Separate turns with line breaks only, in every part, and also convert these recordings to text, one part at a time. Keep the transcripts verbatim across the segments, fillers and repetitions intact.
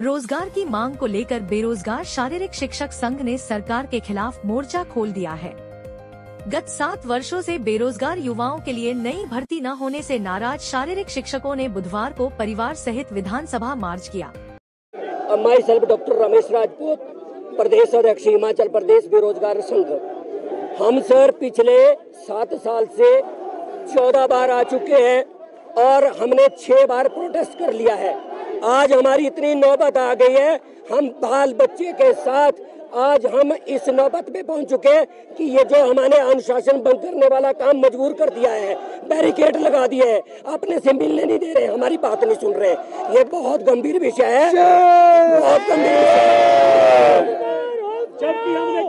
रोजगार की मांग को लेकर बेरोजगार शारीरिक शिक्षक संघ ने सरकार के खिलाफ मोर्चा खोल दिया है। गत सात वर्षों से बेरोजगार युवाओं के लिए नई भर्ती न होने से नाराज शारीरिक शिक्षकों ने बुधवार को परिवार सहित विधानसभा मार्च किया।
Myself doctor Ramesh Rajput, प्रदेश अध्यक्ष हिमाचल प्रदेश बेरोजगार संघ। हम सर पिछले सात साल से चौदह बार आ चुके हैं और हमने छह बार प्रोटेस्ट कर लिया है। आज हमारी इतनी नौबत आ गई है, हम बाल बच्चे के साथ आज हम इस नौबत पे पहुंच चुके हैं कि ये जो हमारे अनुशासन भंग करने वाला काम मजबूर कर दिया है, बैरिकेड लगा दिए है, अपने से मिलने नहीं दे रहे, हमारी बात नहीं सुन रहे। ये बहुत गंभीर विषय है, बहुत गंभीर विषय है।
जबकि हमने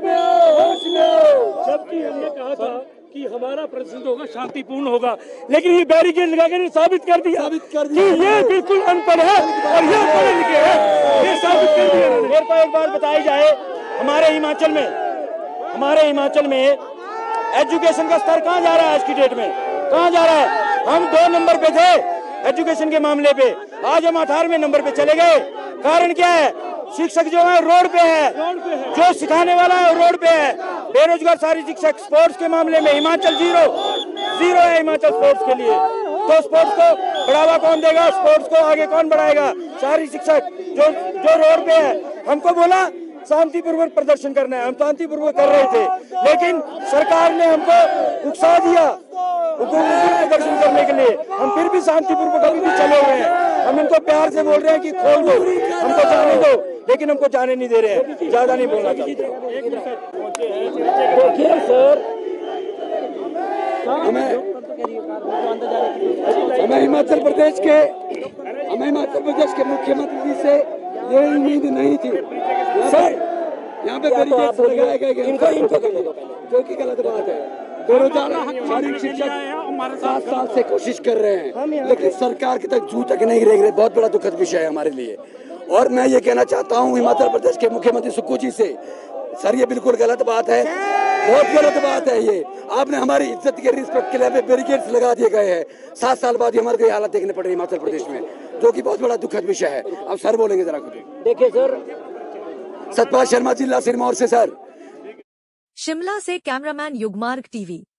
जबकि हमने कहा था कि हमारा प्रदर्शन होगा शांतिपूर्ण होगा, लेकिन ये बैरिकेड लगा के साबित कर दिया साबित कर दिया कि ये बिल्कुल अनपढ़ है और ये पढ़े लिखे हैं, ये साबित कर दिया। मेरे को एक बात बताई जाए, हमारे हिमाचल में हमारे हिमाचल में एजुकेशन का स्तर कहाँ जा रहा है? आज की डेट में कहाँ जा रहा है? हम दो नंबर पे थे एजुकेशन के मामले पे, आज हम अठारहवें नंबर पे चले गए। कारण क्या है? शिक्षक जो है रोड पे है, जो सिखाने वाला है रोड पे है। बेरोजगार सारी शिक्षक। स्पोर्ट्स के मामले में हिमाचल जीरो जीरो है हिमाचल स्पोर्ट्स के लिए। तो स्पोर्ट्स को बढ़ावा कौन देगा? स्पोर्ट्स को आगे कौन बढ़ाएगा? सारी शिक्षक जो जो रोड पे है। हमको बोला शांतिपूर्वक प्रदर्शन करना है, हम शांतिपूर्वक कर रहे थे, लेकिन सरकार ने हमको उकसा दिया प्रदर्शन करने के लिए। हम फिर भी शांतिपूर्वक अभी भी चले हुए हैं। हम इनको प्यार से बोल रहे हैं कि खोल दो, हमको जाने दो, लेकिन हमको जाने नहीं दे रहे हैं। ज्यादा नहीं बोलना चाहते।
देखिए सर,
हमें हमें हिमाचल प्रदेश के हमें हिमाचल प्रदेश के मुख्यमंत्री जी से ये उम्मीद नहीं थी सर। यहाँ पे बैरिकेड लगाए गए इनको इनको जो कि गलत बात है। बेरोजगार शारीरिक शिक्षक सात साल से कोशिश कर रहे हैं, लेकिन सरकार की तक जू तक नहीं रह रहे। बहुत बड़ा दुखद विषय है हमारे लिए। और मैं ये कहना चाहता हूँ हिमाचल प्रदेश के मुख्यमंत्री सुक्खू जी से, सर ये बिल्कुल गलत बात है, बहुत गलत बात है। ये आपने हमारी इज्जत के रिस्पेक्ट के लिए बैरिकेड्स लगा दिए गए हैं। सात साल बाद हमारे को ये हालत देखने पड़ रही है हिमाचल प्रदेश में, जो कि बहुत बड़ा दुखद विषय है। अब सर बोलेंगे जरा कुछ।
देखिए सर,
सतपाल शर्मा जिला सिरमौर से सर।
शिमला से कैमरामैन युगमार्ग टीवी।